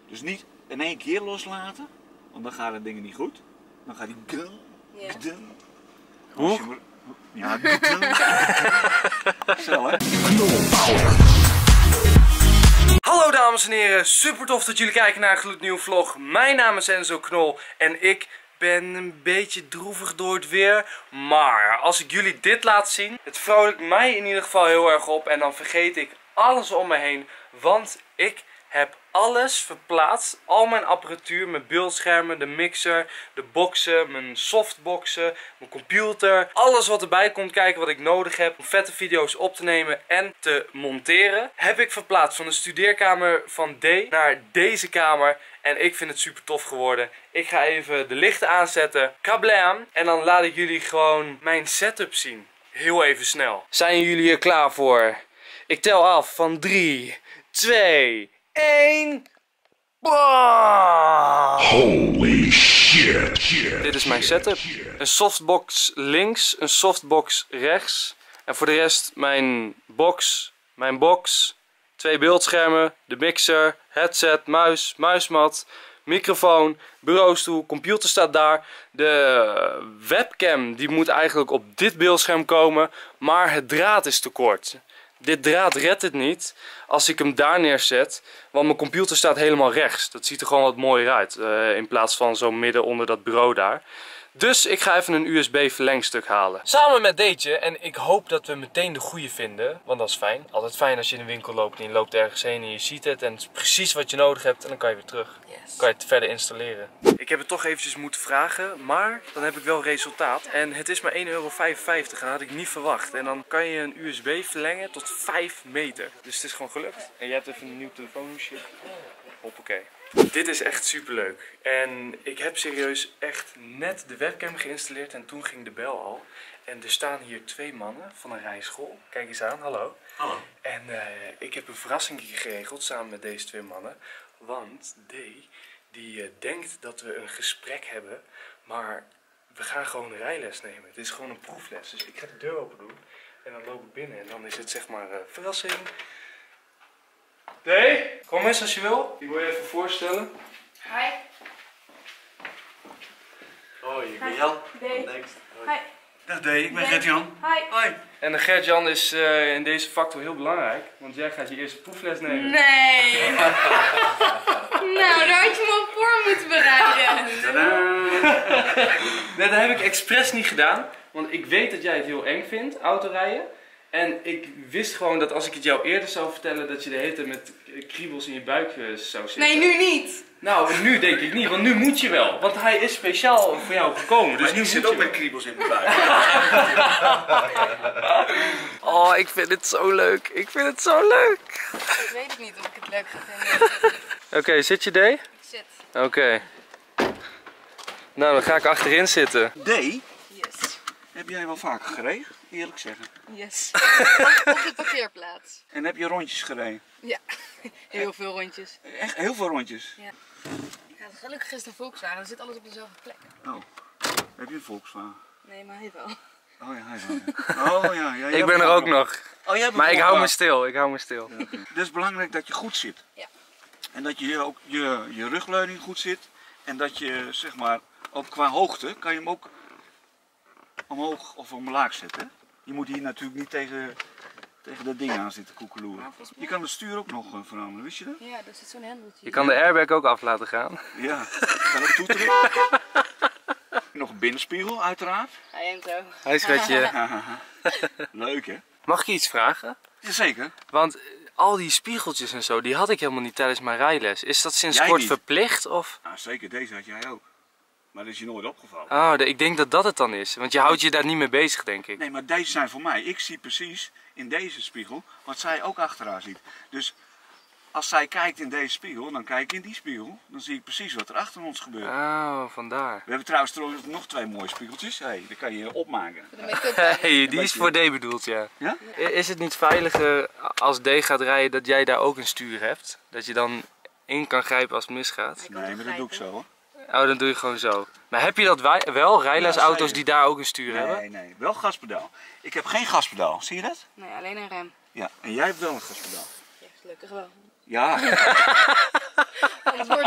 Dus niet in één keer loslaten, want dan gaan de dingen niet goed. Dan gaat die Hoe? Ja, zo hè. Hallo dames en heren, super tof dat jullie kijken naar een gloednieuwe vlog. Mijn naam is Enzo Knol en ik ben een beetje droevig door het weer. Maar als ik jullie dit laat zien, het vrolijkt mij in ieder geval heel erg op. En dan vergeet ik alles om me heen, want ik heb alles verplaatst. Al mijn apparatuur, mijn beeldschermen, de mixer, de boxen, mijn softboxen, mijn computer. Alles wat erbij komt kijken wat ik nodig heb om vette video's op te nemen en te monteren, heb ik verplaatst van de studeerkamer van D naar deze kamer. En ik vind het super tof geworden. Ik ga even de lichten aanzetten, kablam, en dan laat ik jullie gewoon mijn setup zien. Heel even snel. Zijn jullie er klaar voor? Ik tel af van 3, 2, 1. Holy shit. Dit is mijn setup. Een softbox links, een softbox rechts. En voor de rest mijn box, 2 beeldschermen, de mixer, headset, muis, muismat, microfoon, bureaustoel, computer staat daar. De webcam die moet eigenlijk op dit beeldscherm komen, maar het draad is te kort. Dit draad redt het niet als ik hem daar neerzet, want mijn computer staat helemaal rechts. Dat ziet er gewoon wat mooier uit, in plaats van zo midden onder dat bureau daar. Dus ik ga even een USB verlengstuk halen. Samen met Deetje, en ik hoop dat we meteen de goede vinden, want dat is fijn. Altijd fijn als je in de winkel loopt en je loopt ergens heen en je ziet het en het is precies wat je nodig hebt en dan kan je weer terug. Yes. Kan je het verder installeren. Ik heb het toch eventjes moeten vragen, maar dan heb ik wel resultaat. En het is maar €1,55 en dat had ik niet verwacht. En dan kan je een USB verlengen tot 5 meter. Dus het is gewoon gelukt. En je hebt even een nieuw telefoonhoesje. Hoppakee. Dit is echt super leuk. En ik heb serieus echt net de webcam geïnstalleerd en toen ging de bel al. En er staan hier 2 mannen van een rijschool. Kijk eens aan, hallo. Hallo. En ik heb een verrassing geregeld samen met deze 2 mannen. Want D, die denkt dat we een gesprek hebben, maar we gaan gewoon een rijles nemen. Het is gewoon een proefles. Dus ik ga de deur open doen en dan loop ik binnen en dan is het zeg maar verrassing. D, kom eens als je wil. Ik wil je even voorstellen. Hi. Hoi, ik ben Jan. Next. Hi. Dag D, ik ben Gert-Jan. Hi. Hoi. En Gert-Jan is in deze factor heel belangrijk, want jij gaat je eerste proefles nemen. Nee. Nou, daar had je me op voor moeten bereiden. Tadaa. Nee, dat heb ik expres niet gedaan, want ik weet dat jij het heel eng vindt, autorijden. En ik wist gewoon dat als ik het jou eerder zou vertellen, dat je de hele tijd met kriebels in je buik zou zitten. Nee, nu niet. Nou, nu denk ik niet, want nu moet je wel. Want hij is speciaal voor jou gekomen. Dus Maar nu ik zit moet ook je met kriebels in mijn buik. Oh, ik vind het zo leuk. Ik vind het zo leuk. Ik weet het niet of ik het leuk ga vinden. Oké, zit je D? Ik zit. Oké. Nou, dan ga ik achterin zitten. D, Yes. heb jij wel vaker gereden? Eerlijk zeggen. Yes. Op de parkeerplaats. En heb je rondjes gereden? Ja. Heel veel rondjes. Echt heel veel rondjes? Ja. Ja, gelukkig is de Volkswagen. Er zit alles op dezelfde plek. Oh, heb je een Volkswagen? Nee, maar hij wel. Oh ja, hij wel. Oh ja, ja. Ik ben er ook nog. Oh, jij hebt Maar een ik hou me Volkswagen. stil. Ik hou me stil. Ja, oké. Het is belangrijk dat je goed zit. Ja. En dat je ook je rugleuning goed zit. En dat je, zeg maar, ook qua hoogte, kan je hem ook omhoog of omlaag zetten. Je moet hier natuurlijk niet tegen dat ding aan zitten koekeloeren. Je kan het stuur ook nog veranderen, wist je dat? Ja, er zit zo'n hendeltje. Je kan de airbag ook af laten gaan. Ja, kan het toeteren. Nog een binnenspiegel, uiteraard. Hi Enzo. Hi schatje. Leuk hè? Mag ik je iets vragen? Jazeker. Want al die spiegeltjes en zo, die had ik helemaal niet tijdens mijn rijles. Is dat sinds Jij kort niet? verplicht of? Nou, zeker, deze had jij ook. Maar dat is je nooit opgevallen. Oh, ik denk dat dat het dan is. Want je houdt je daar niet mee bezig, denk ik. Nee, maar deze zijn voor mij. Ik zie precies in deze spiegel wat zij ook achter haar ziet. Dus als zij kijkt in deze spiegel, dan kijk ik in die spiegel. Dan zie ik precies wat er achter ons gebeurt. Oh, vandaar. We hebben trouwens nog 2 mooie spiegeltjes. Hey, die kan je opmaken. De make-up. Hey, die is voor D bedoeld, ja. Ja? Is het niet veiliger als D gaat rijden dat jij daar ook een stuur hebt? Dat je dan in kan grijpen als het misgaat? Nee, maar dat doe ik zo hoor. Oh, dan doe je gewoon zo. Maar heb je dat wel? Rijlesauto's Ja, die daar ook een stuur hebben? Nee, nee, wel gaspedaal. Ik heb geen gaspedaal, zie je dat? Nee, alleen een rem. Ja, en jij hebt wel een gaspedaal. Ja, gelukkig wel. Ja, Anders wordt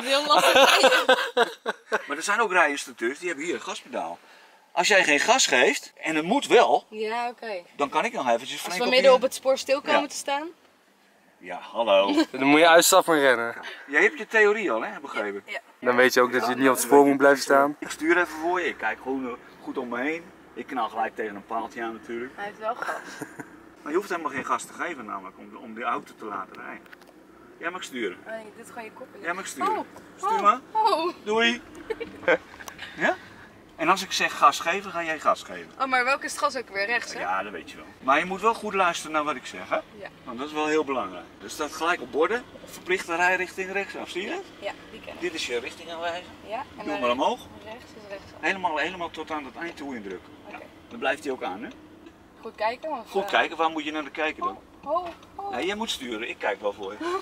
is heel lastig. Maar er zijn ook rijinstructeurs die hebben hier een gaspedaal. Als jij geen gas geeft, en het moet wel, Ja, oké. dan kan ik nog eventjes Als flink we midden je- op het spoor stil komen Ja. te staan. Ja, hallo. Dan moet je uitstappen en rennen. Jij hebt je theorie al, hè, begrepen? Ja. Dan weet je ook dat je niet op het spoor moet blijven staan. Ik stuur even voor je, ik kijk gewoon goed om me heen. Ik knal gelijk tegen een paaltje aan natuurlijk. Hij heeft wel gas. Maar je hoeft helemaal geen gas te geven namelijk om die auto te laten rijden. Jij mag sturen. Oh, nee, dit ga je koppelen. Jij mag sturen. Oh. Stuur maar. Oh. Doei. Ja? En als ik zeg gas geven, ga jij gas geven. Oh, maar welke is het gas ook weer rechts, hè? Ja, dat weet je wel. Maar je moet wel goed luisteren naar wat ik zeg, hè? Ja. Want dat is wel heel belangrijk. Er staat gelijk op borden, verplichte rijrichting rechtsaf, zie je dat? Ja, die ken ik. Dit is je richtingaanwijzer. Ja, en Doe dan maar omhoog. rechts is rechtsaf. Helemaal tot aan het eind toe indrukken. Ja. Oké. Dan blijft hij ook aan, hè? Goed kijken. Want, Goed kijken, waar moet je naar kijken dan? Oh, oh. Nee, jij moet sturen, ik kijk wel voor je.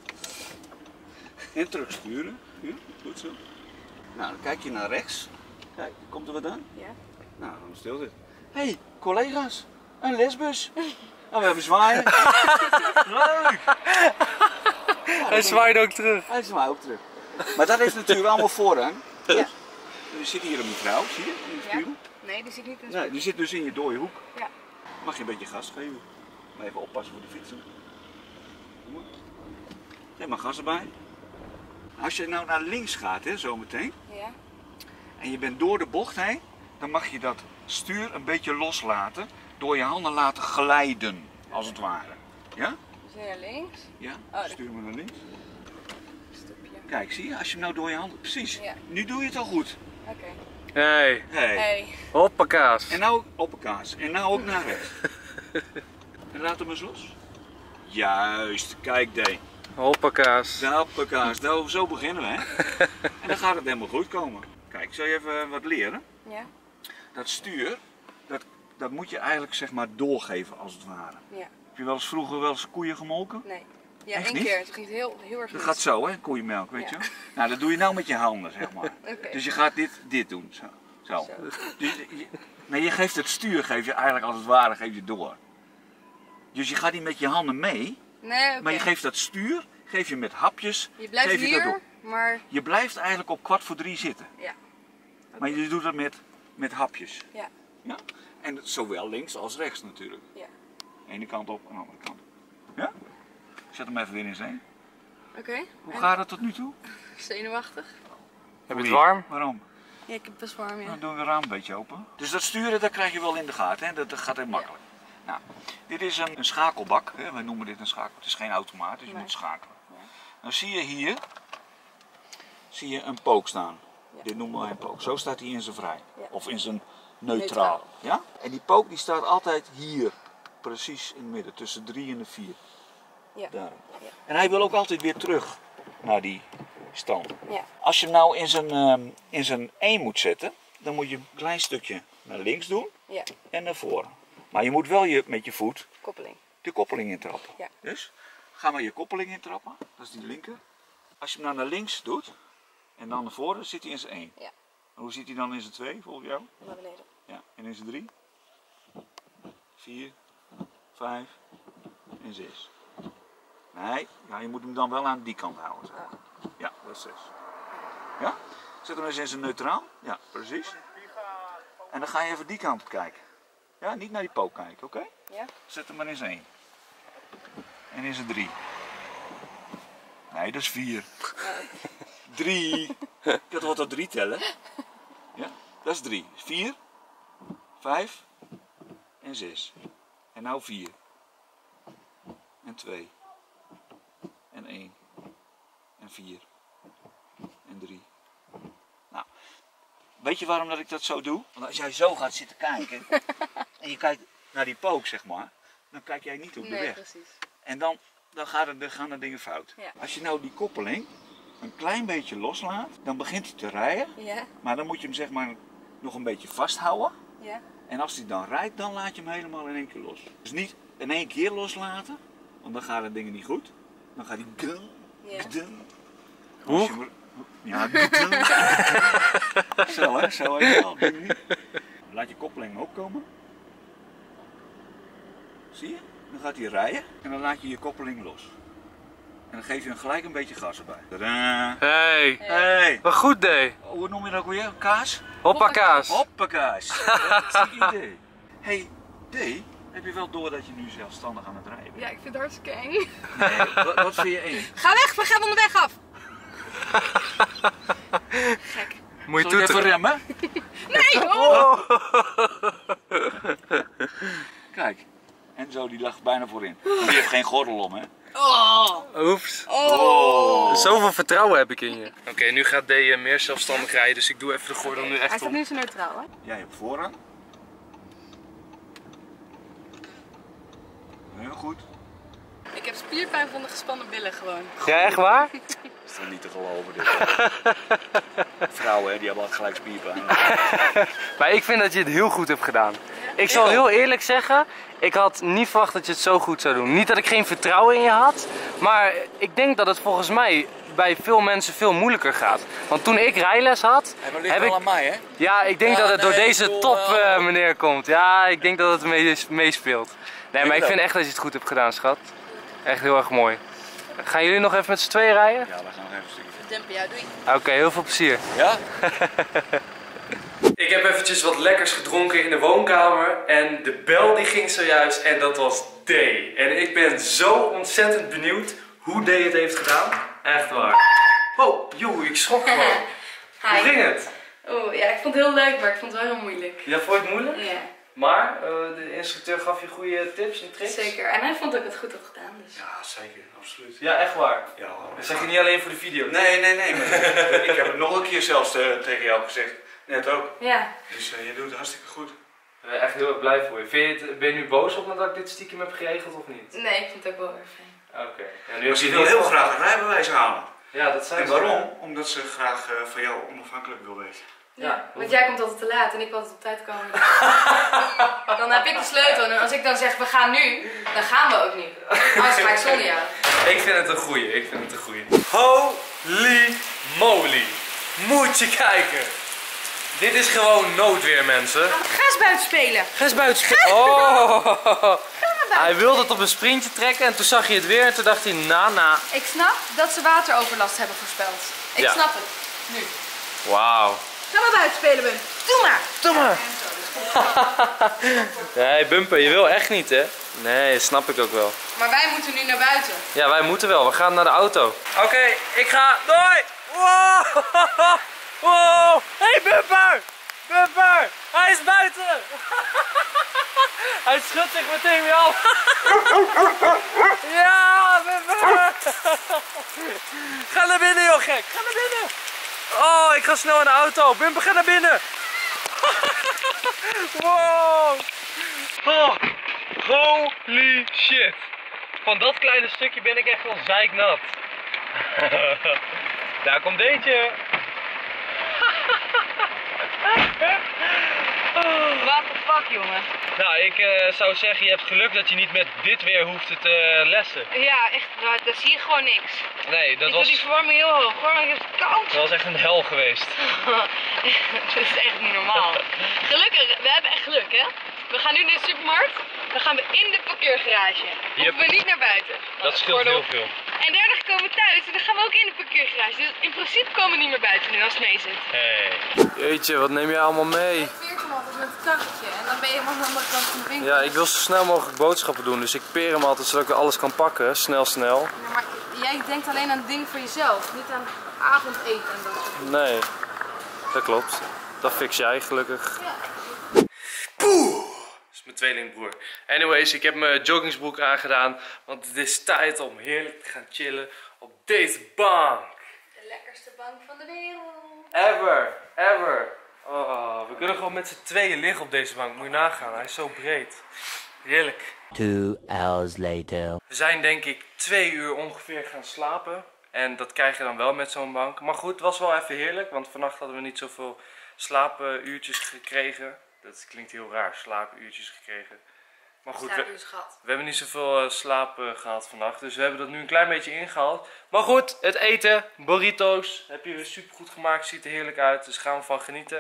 En terug sturen. Ja, goed zo. Nou, dan kijk je naar rechts. Kijk, komt er wat aan? Ja. Nou, dan stil dit. Hé, hey, collega's, een lesbus. Nou, we hebben zwaaien. Leuk! Hij zwaait ook terug. Hij is maar ook terug. Maar dat is natuurlijk allemaal voorrang. Ja. Er zit hier een mevrouw, zie je, in de Ja. spiegel. Nee, die zit niet in de Nee, die zit dus in je dode hoek. Ja. Mag je een beetje gas geven. Maar even oppassen voor de fietsen. Kom maar. Neem maar gas erbij. Als je nou naar links gaat, hè, zometeen, Ja. en je bent door de bocht heen, dan mag je dat stuur een beetje loslaten. Door je handen laten glijden, als het ware. Ja? Dus naar links. Ja, dat- stuur maar naar links. Stopje. Kijk, zie je, als je hem nou door je handen... Precies, Ja. nu doe je het al goed. Oké. Hey, Hey. Hey. hoppakaas. En nou op elkaar. En nou ook naar rechts. En laat hem eens los. Juist, kijk Deen. Hoppakaas. Hoppakaas, nou, zo beginnen we, hè. En dan gaat het helemaal goed komen. Kijk, zal je even wat leren? Ja. Dat stuur, dat moet je eigenlijk zeg maar doorgeven als het ware. Ja. Heb je wel eens vroeger wel eens koeien gemolken? Nee. Ja, Echt één niet? keer. Het ging heel erg Dat mis. gaat zo, hè, koeienmelk, weet Ja. je. Nou, dat doe je nou met je handen, zeg maar. Oké. Dus je gaat dit doen, zo. Zo. Zo. Dus je geeft het stuur, geef je eigenlijk als het ware, geef je door. Dus je gaat niet met je handen mee, Nee, oké. maar je geeft dat stuur, geef je met hapjes, Je blijft geef je dat hier, door. maar Je blijft eigenlijk op 2:45 zitten. ja. Maar je doet dat met hapjes. Ja. Ja? En zowel links als rechts natuurlijk. Ja. Ene kant op en de andere kant op. Ja? Zet hem even weer in zijn. Oké. Hoe En- gaat het tot nu toe? Zenuwachtig. Heb je het warm? Waarom? Ja, ik heb het best warm, ja. Dan doen we het raam een beetje open. Dus dat sturen, dat krijg je wel in de gaten. Hè? Dat gaat heel makkelijk. Nou, dit is een schakelbak. Hè? Wij noemen dit een schakel. Het is geen automaat, dus je Nee. moet schakelen. Ja. Dan zie je hier een pook staan. Ja. Dit noemen wij een pook. Zo staat hij in zijn vrij. Ja. Of in zijn neutraal. Ja? En die pook die staat altijd hier. Precies in het midden, tussen 3 en de 4. Ja. Daar. Ja. En hij wil ook altijd weer terug naar die stand. Ja. Als je hem nou in zijn 1 moet zetten, dan moet je een klein stukje naar links doen Ja. en naar voren. Maar je moet wel met je voet Koppeling. de koppeling intrappen. Ja. Dus ga maar je koppeling intrappen, dat is die linker. Als je hem nou naar links doet en dan naar voren, dan zit hij in zijn 1. Ja. En hoe zit hij dan in zijn 2 volgens jou? Naar beneden. Ja. En in zijn 3, 4, 5 en 6. Nee, ja, je moet hem dan wel aan die kant houden. Zeg maar. Ja, dat is 6. Ja? Zet hem eens in zijn neutraal. Ja, precies. En dan ga je even die kant op kijken. Ja, niet naar die pook kijken, oké? Ja. Zet hem maar in zijn 1. En in zijn 3. Nee, dat is 4. 3. Ik had wat tot 3 tellen. Ja, dat is 3. 4, 5 en 6. En nou 4. En 2. En 1. En 4. En 3. Nou, weet je waarom dat ik dat zo doe? Want als jij zo gaat zitten kijken en je kijkt naar die pook, zeg maar, dan kijk jij niet op de Nee, weg. precies. En dan gaan er dingen fout. Ja. Als je nou die koppeling een klein beetje loslaat, dan begint hij te rijden. Ja. Maar dan moet je hem zeg maar nog een beetje vasthouden. Ja. En als hij dan rijdt, dan laat je hem helemaal in één keer los. Dus niet in één keer loslaten, want dan gaan de dingen niet goed. Dan gaat hij gdung, Ja. gdung. Hoe? Als je hem- Ja, gdung, gdung. Zo hè, zo heb je al. Laat je koppeling opkomen. Zie je? Dan gaat hij rijden en dan laat je je koppeling los. En dan geef je hem gelijk een beetje gas erbij. Tadaa. Hey. Hey. Wat goed, D. Hoe noem je dat ook weer? Kaas? Hoppakaas. Hoppakaas. Dat is een idee. Hey, D, heb je wel door dat je nu zelfstandig aan het rijden bent? Ja, ik vind het hartstikke eng. Nee, wat vind je eng? Ga weg, we gaan onderweg af. Gek. Moet je Zal ik even toeteren? remmen? Nee, oh. Kijk, Enzo die lag bijna voorin. Die heeft geen gordel om, hè? Oh. Oeps. Oh. Zoveel vertrouwen heb ik in je. Oké, nu gaat D meer zelfstandig rijden, dus ik doe even de gordel nu Hij echt staat om. nu zo neutraal, hè? Jij hebt voorrang. Heel goed. Ik heb spierpijn van de gespannen billen gewoon. Ja, echt waar? Dat is toch niet te geloven dit. Vrouwen, hè, die hebben altijd gelijk spierpijn. Maar ik vind dat je het heel goed hebt gedaan. Ik zal heel eerlijk zeggen, ik had niet verwacht dat je het zo goed zou doen. Niet dat ik geen vertrouwen in je had, maar ik denk dat het volgens mij bij veel mensen veel moeilijker gaat. Want toen ik rijles had, heb ik... aan mij, hè? Ja, ik denk dat het door deze top meneer komt. Ja, ik denk dat het meespeelt. Nee, maar ik vind echt dat je het goed hebt gedaan, schat. Echt heel erg mooi. Gaan jullie nog even met z'n tweeën rijden? Ja, we gaan nog even een stukje. Dempen, ja, doei. Oké, heel veel plezier. Ja? Ik heb eventjes wat lekkers gedronken in de woonkamer en de bel die ging zojuist en dat was D. En ik ben zo ontzettend benieuwd hoe D het heeft gedaan. Echt waar. Oh, joe, ik schrok gewoon. Hoe ging het? Oh, ja, ik vond het heel leuk, maar ik vond het wel heel moeilijk. Ja, vond je het moeilijk? Ja, Maar de instructeur gaf je goede tips en tricks? zeker. En hij vond ook het goed had gedaan, dus. Ja, zeker. Absoluut. Ja, echt waar. Ja, Dat zeg je niet alleen voor de video. nee. Maar ik heb het nog een keer zelfs tegen jou gezegd. Net ook. Ja. Dus je doet het hartstikke goed. Ik ben echt heel erg blij voor je. Ben je nu boos op me dat ik dit stiekem heb geregeld of niet? Nee, ik vind het ook wel erg fijn. Oké. Ja, nu Dus heb je je wil niet heel van- graag een rijbewijs halen. Ja, dat zijn En ze. waarom? Omdat ze graag van jou onafhankelijk wil weten. Ja, want jij komt altijd te laat en ik wil altijd op tijd komen. Dan heb ik de sleutel en als ik dan zeg we gaan nu, dan gaan we ook niet. Anders ga ik zonder jou. Ik vind het een goeie, Holy moly. Moet je kijken. Dit is gewoon noodweer, mensen. Ga eens buiten spelen. Ga eens buiten spelen. Oh. Hij wilde het op een sprintje trekken en toen zag je het weer en toen dacht hij na. Ik snap dat ze wateroverlast hebben voorspeld. Ik Ja. snap het. Nu. Wauw. Ga maar buiten spelen, Ben. Doe maar. Doe maar. Nee, Bumper, je wil echt niet, hè? Nee, snap ik ook wel. Maar wij moeten nu naar buiten. Ja, wij moeten wel. We gaan naar de auto. Oké, ik ga. Doei! Wow! Wow! Hey, Bumper! Bumper! Hij is buiten! Hij schudt zich meteen weer af. Ja, Bumper! Ga naar binnen, joh, gek! Ga naar binnen! Oh, ik ga snel naar de auto. Bumper, ga naar binnen! Wow! Oh, holy shit! Van dat kleine stukje ben ik echt wel zeiknat. Daar komt eentje. What the fuck, jongen. Nou, ik zou zeggen, je hebt geluk dat je niet met dit weer hoeft te lessen. Ja, echt, daar zie je gewoon niks. Nee, dat Ik doe die verwarming heel hoog hoor, want het is koud. was echt een hel geweest. Dat is echt niet normaal. Gelukkig, we hebben echt geluk hè. We gaan nu naar de supermarkt, dan gaan we in de parkeergarage. Yep. Hoeven we niet naar buiten. Dat scheelt heel veel. En daarna komen we thuis en dan gaan we ook in de parkeergarage. Dus in principe komen we niet meer buiten nu als het mee zit. Hey. Jeetje, wat neem je allemaal mee? Ik peer hem altijd met het karretje en dan ben je helemaal aan de andere kant van de winkel. Ja, ik wil zo snel mogelijk boodschappen doen, dus ik peer hem altijd zodat ik alles kan pakken. Snel. Ja, maar jij denkt alleen aan dingen voor jezelf, niet aan avondeten en dat soort dingen. Nee, dat klopt. Dat fix jij gelukkig. Ja. Poeh! Dat is mijn tweelingbroer. Anyways, ik heb mijn joggingsbroek aangedaan, want het is tijd om heerlijk te gaan chillen op deze bank. De lekkerste bank van de wereld. Ever. Oh, we kunnen gewoon met z'n tweeën liggen op deze bank. Moet je nagaan, hij is zo breed. Heerlijk. 2 hours later. We zijn denk ik 2 uur ongeveer gaan slapen. En dat krijg je dan wel met zo'n bank. Maar goed, het was wel even heerlijk, want vannacht hadden we niet zoveel slaapuurtjes gekregen. Dat klinkt heel raar, slaapuurtjes gekregen. Maar goed, we hebben niet zoveel slaap gehad vannacht, dus we hebben dat nu een klein beetje ingehaald. Maar goed, het eten, burrito's, heb je super goed gemaakt, ziet er heerlijk uit, dus gaan we van genieten.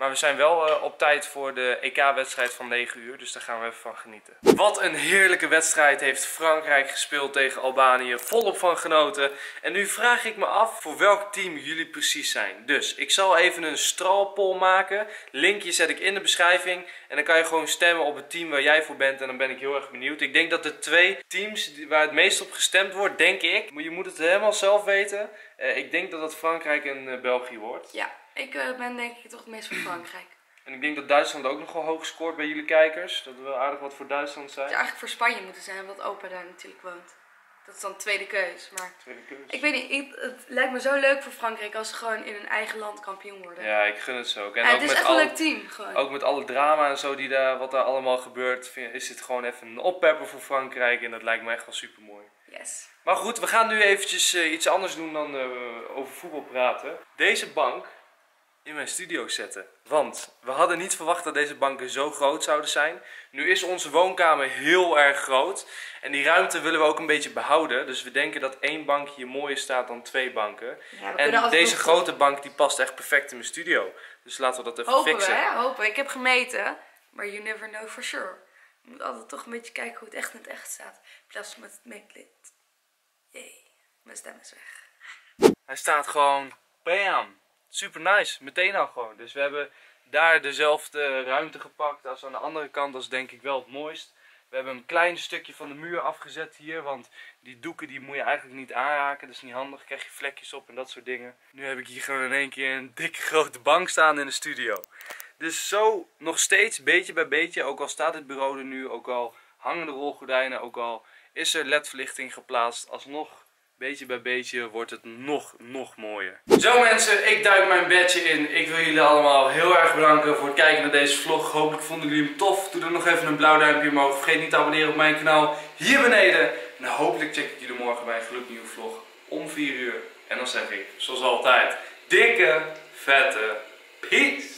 Maar we zijn wel op tijd voor de EK-wedstrijd van 9 uur, dus daar gaan we even van genieten. Wat een heerlijke wedstrijd heeft Frankrijk gespeeld tegen Albanië. Volop van genoten. En nu vraag ik me af voor welk team jullie precies zijn. Dus ik zal even een stralpoll maken. Linkje zet ik in de beschrijving. En dan kan je gewoon stemmen op het team waar jij voor bent. En dan ben ik heel erg benieuwd. Ik denk dat de 2 teams waar het meest op gestemd wordt, denk ik. Maar je moet het helemaal zelf weten. Ik denk dat het Frankrijk en België wordt. Ja, ik ben denk ik toch het meest voor Frankrijk. En ik denk dat Duitsland ook nog wel hoog scoort bij jullie kijkers. Dat we wel aardig wat voor Duitsland zijn. Het zou eigenlijk voor Spanje moeten zijn, omdat opa daar natuurlijk woont. Dat is dan tweede keus. Maar Tweede keus. ik weet niet, het lijkt me zo leuk voor Frankrijk als ze gewoon in hun eigen land kampioen worden. Ja, ik gun het zo ook. En Ja, ook het is met echt een leuk team gewoon. Ook met alle drama en zo wat daar allemaal gebeurt, is dit gewoon even een oppepper voor Frankrijk. En dat lijkt me echt wel super mooi. Yes. Maar goed, we gaan nu eventjes iets anders doen dan over voetbal praten. Deze bank in mijn studio zetten. Want we hadden niet verwacht dat deze banken zo groot zouden zijn. Nu is onze woonkamer heel erg groot. En die ruimte willen we ook een beetje behouden. Dus we denken dat 1 bankje hier mooier staat dan 2 banken. Ja, en deze grote bank die past echt perfect in mijn studio. Dus laten we dat even fixen. Hopen we, hè? Hopen. Ik heb gemeten. Maar you never know for sure. Je moet altijd toch een beetje kijken hoe het echt in het echt staat. In plaats van met het make-it. Jee, mijn stem is weg. Hij staat gewoon bam. Super nice, meteen al gewoon. Dus we hebben daar dezelfde ruimte gepakt als aan de andere kant. Dat is denk ik wel het mooist. We hebben een klein stukje van de muur afgezet hier. Want die doeken die moet je eigenlijk niet aanraken. Dat is niet handig, krijg je vlekjes op en dat soort dingen. Nu heb ik hier gewoon in één keer een dikke grote bank staan in de studio. Dus zo nog steeds, beetje bij beetje. Ook al staat het bureau er nu, ook al hangen de rolgordijnen, ook al is er ledverlichting geplaatst. Alsnog, beetje bij beetje, wordt het nog mooier. Zo mensen, ik duik mijn bedje in. Ik wil jullie allemaal heel erg bedanken voor het kijken naar deze vlog. Hopelijk vonden jullie hem tof. Doe dan nog even een blauw duimpje omhoog. Vergeet niet te abonneren op mijn kanaal hier beneden. En hopelijk check ik jullie morgen bij een gloednieuwe vlog om 4 uur. En dan zeg ik, zoals altijd, dikke, vette peace!